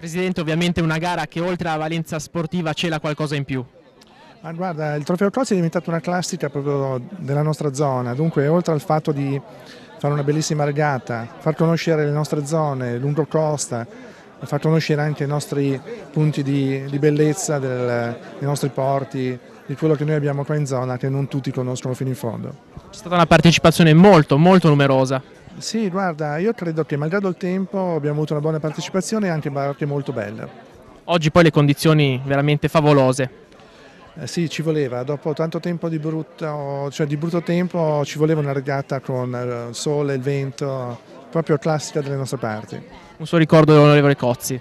Presidente, ovviamente una gara che oltre alla valenza sportiva cela qualcosa in più. Ma guarda, il Trofeo Cozzi è diventato una classica proprio della nostra zona, dunque oltre al fatto di fare una bellissima regata, far conoscere le nostre zone, lungo costa, far conoscere anche i nostri punti di bellezza dei nostri porti, di quello che noi abbiamo qua in zona che non tutti conoscono fino in fondo. C'è stata una partecipazione molto numerosa. Sì, guarda, io credo che malgrado il tempo abbiamo avuto una buona partecipazione e anche barche molto belle. Oggi poi le condizioni veramente favolose. Sì, ci voleva, dopo tanto tempo di brutto tempo ci voleva una regata con il sole, il vento, proprio classica delle nostre parti. Un suo ricordo dell'onorevole Cozzi.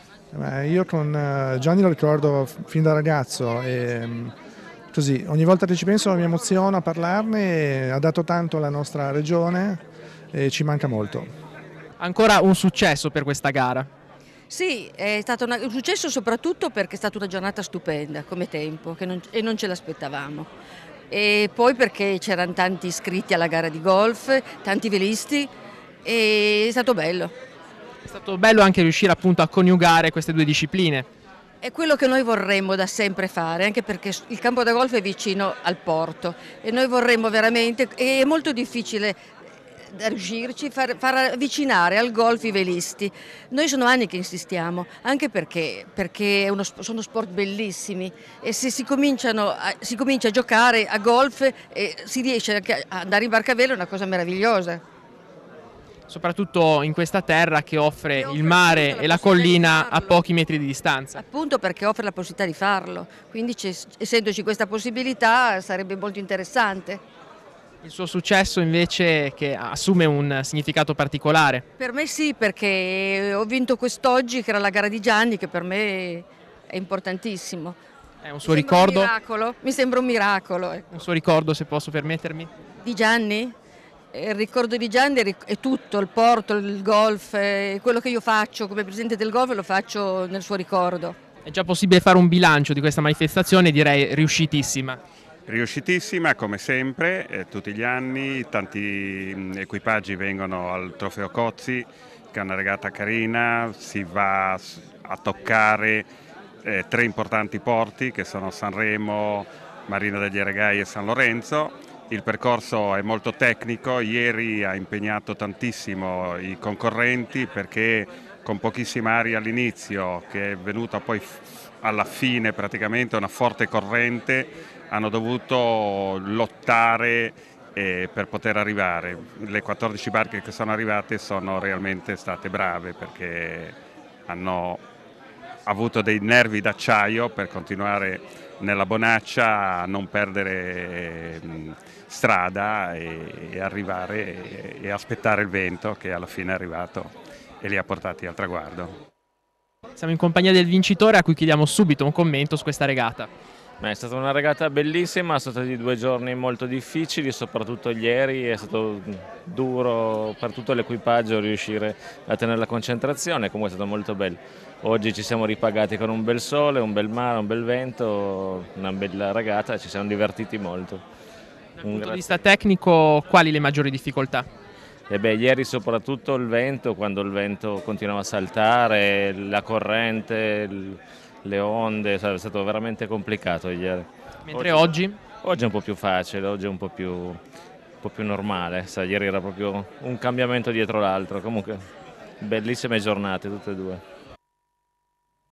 Io con Gianni lo ricordo fin da ragazzo e così, ogni volta che ci penso mi emoziono a parlarne, ha dato tanto alla nostra regione e ci manca molto. Ancora un successo per questa gara. Sì, è stato un successo soprattutto perché è stata una giornata stupenda come tempo e non ce l'aspettavamo. E poi perché c'erano tanti iscritti alla gara di golf, tanti velisti e è stato bello. È stato bello anche riuscire appunto a coniugare queste due discipline. È quello che noi vorremmo da sempre fare, anche perché il campo da golf è vicino al porto e noi vorremmo veramente, è molto difficile da riuscirci, far avvicinare al golf i velisti. Noi sono anni che insistiamo, anche perché sono sport bellissimi e se si comincia a giocare a golf si riesce anche ad andare in barca a vela, è una cosa meravigliosa. Soprattutto in questa terra che offre Che offre il mare appunto la e la possibilità di collina a farlo. pochi metri di distanza. Appunto perché offre la possibilità di farlo, quindi essendoci questa possibilità sarebbe molto interessante. Il suo successo invece che assume un significato particolare. Per me sì, perché ho vinto quest'oggi, che era la gara di Gianni, che per me è importantissimo. È un suo Mi sembra un ricordo, miracolo, mi sembra un miracolo. Ecco. un suo ricordo se posso permettermi. Di Gianni? Il ricordo di Gianni è tutto, il porto, il golf, quello che io faccio come presidente del golf lo faccio nel suo ricordo. È già possibile fare un bilancio di questa manifestazione, direi riuscitissima. Riuscitissima come sempre, tutti gli anni, tanti equipaggi vengono al Trofeo Cozzi, che è una regata carina, si va a toccare tre importanti porti che sono Sanremo, Marina degli Eregai e San Lorenzo. Il percorso è molto tecnico, ieri ha impegnato tantissimo i concorrenti perché con pochissima aria all'inizio, che è venuta poi alla fine praticamente una forte corrente, hanno dovuto lottare per poter arrivare. Le 14 barche che sono arrivate sono realmente state brave perché hanno avuto dei nervi d'acciaio per continuare nella bonaccia a non perdere strada e arrivare e aspettare il vento che alla fine è arrivato e li ha portati al traguardo. Siamo in compagnia del vincitore a cui chiediamo subito un commento su questa regata. È stata una regata bellissima, sono stati 2 giorni molto difficili, soprattutto ieri è stato duro per tutto l'equipaggio riuscire a tenere la concentrazione, comunque è stato molto bello. Oggi ci siamo ripagati con un bel sole, un bel mare, un bel vento, una bella regata, ci siamo divertiti molto. Dal punto di vista tecnico, quali le maggiori difficoltà? Ieri soprattutto il vento, quando il vento continuava a saltare, la corrente, le onde, è stato veramente complicato ieri. Mentre oggi? Oggi è un po' più facile, oggi è un po' più normale, ieri era proprio un cambiamento dietro l'altro, comunque bellissime giornate tutte e due.